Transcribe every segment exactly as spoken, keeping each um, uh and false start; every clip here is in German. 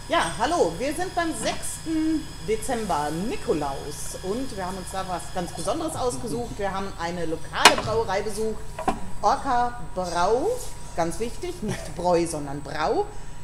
Ja, hallo, wir sind beim sechsten Dezember, Nikolaus, und wir haben uns da was ganz Besonderes ausgesucht. Wir haben eine lokale Brauerei besucht, Orca Brau, ganz wichtig, nicht Bräu, sondern Brau,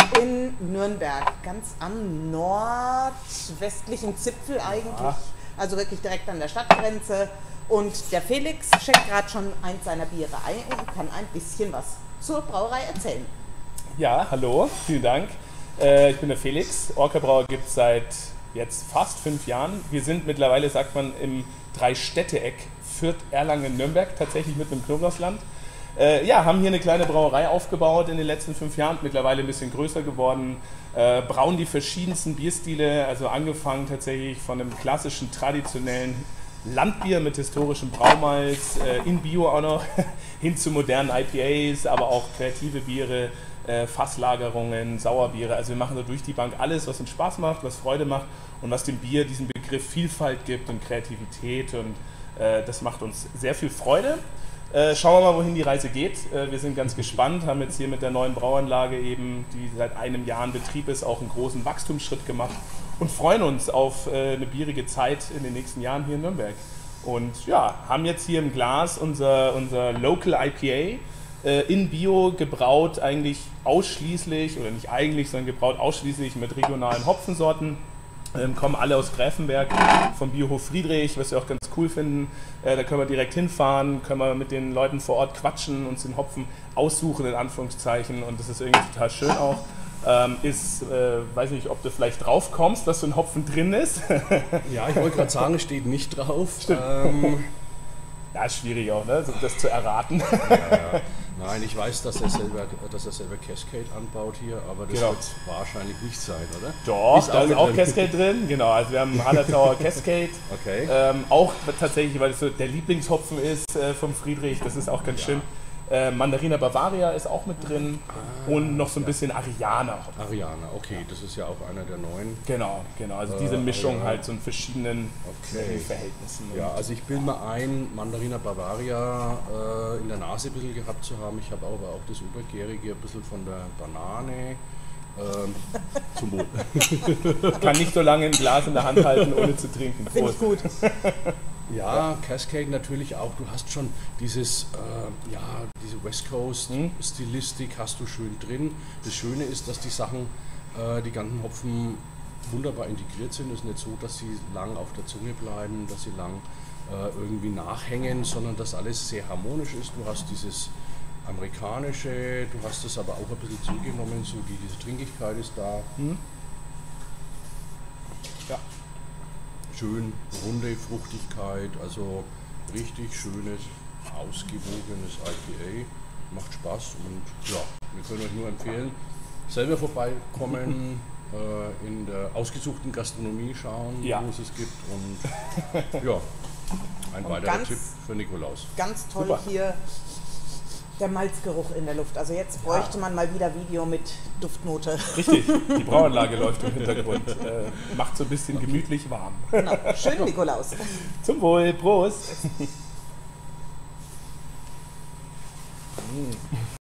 in Nürnberg, ganz am nordwestlichen Zipfel eigentlich, also wirklich direkt an der Stadtgrenze. Und der Felix schenkt gerade schon eins seiner Biere ein und kann ein bisschen was zur Brauerei erzählen. Ja, hallo, vielen Dank. Äh, ich bin der Felix. Orca Brauer gibt es seit jetzt fast fünf Jahren. Wir sind mittlerweile, sagt man, im Drei-Städte-Eck Fürth, Erlangen, Nürnberg, tatsächlich mit einem Knoblauchsland. Äh, ja, haben hier eine kleine Brauerei aufgebaut in den letzten fünf Jahren, mittlerweile ein bisschen größer geworden. Äh, brauen die verschiedensten Bierstile, also angefangen tatsächlich von einem klassischen, traditionellen Landbier mit historischem Braumalz, äh, in Bio auch noch, hin zu modernen I P As, aber auch kreative Biere, äh, Fasslagerungen, Sauerbiere. Also wir machen da durch die Bank alles, was uns Spaß macht, was Freude macht und was dem Bier diesen Begriff Vielfalt gibt und Kreativität, und äh, das macht uns sehr viel Freude. Äh, schauen wir mal, wohin die Reise geht. Äh, wir sind ganz gespannt, haben jetzt hier mit der neuen Brauanlage eben, die seit einem Jahr in Betrieb ist, auch einen großen Wachstumsschritt gemacht und freuen uns auf äh, eine bierige Zeit in den nächsten Jahren hier in Nürnberg. Und ja, haben jetzt hier im Glas unser, unser Local I P A äh, in Bio gebraut, eigentlich ausschließlich, oder nicht eigentlich, sondern gebraut ausschließlich mit regionalen Hopfensorten. Ähm, kommen alle aus Gräfenberg vom Biohof Friedrich, was wir auch ganz cool finden. Äh, da können wir direkt hinfahren, können wir mit den Leuten vor Ort quatschen, uns den Hopfen aussuchen, in Anführungszeichen, und das ist irgendwie total schön auch. Ähm, ist, äh, weiß nicht, ob du vielleicht drauf kommst, dass so ein Hopfen drin ist. Ja, ich wollte gerade sagen, es steht nicht drauf. Stimmt. Ähm, ja, ist schwierig auch, ne? Das zu erraten. Ja, ja. Nein, ich weiß, dass er selber, dass er selber Cascade anbaut hier, aber das genau. wird wahrscheinlich nicht sein, oder? Doch, ist da auch ist auch drin. Cascade drin. Genau, also wir haben Hallertauer Cascade. Okay. Ähm, auch tatsächlich, weil es so der Lieblingshopfen ist äh, vom Friedrich, das ist auch ganz ja. schön. Äh, Mandarina Bavaria ist auch mit drin, ah, und noch so ein ja. bisschen Ariana. Ariana, okay, das ist ja auch einer der neuen. Genau, genau, also diese Mischung Ariana. halt so in verschiedenen okay. Verhältnissen. Ja, also ich bilde mir ein, Mandarina Bavaria äh, in der Nase ein bisschen gehabt zu haben. Ich habe aber auch das Übergärige ein bisschen von der Banane. Ähm, zum Wohl. Kann nicht so lange ein Glas in der Hand halten, ohne zu trinken. Finde ich gut. Ja, Cascade natürlich auch. Du hast schon dieses, äh, ja, diese West Coast Stilistik hast du schön drin. Das Schöne ist, dass die Sachen, äh, die ganzen Hopfen wunderbar integriert sind. Es ist nicht so, dass sie lang auf der Zunge bleiben, dass sie lang äh, irgendwie nachhängen, sondern dass alles sehr harmonisch ist. Du hast dieses amerikanische, du hast es aber auch ein bisschen zugenommen, so die, diese Trinkigkeit ist da. Hm. Ja. Schön runde Fruchtigkeit, also richtig schönes, ausgewogenes I P A. Macht Spaß und ja, wir können euch nur empfehlen, selber vorbeikommen, äh, in der ausgesuchten Gastronomie schauen, ja. wo es es gibt, und ja, ein und weiterer ganz, Tipp für Nikolaus. Ganz toll Super. Hier der Malzgeruch in der Luft. Also jetzt bräuchte ja. man mal wieder Video mit Duftnote. Richtig, die Brauanlage läuft im Hintergrund. Äh, macht so ein bisschen okay. gemütlich warm. Genau. Schönen Nikolaus. Zum Wohl, Prost.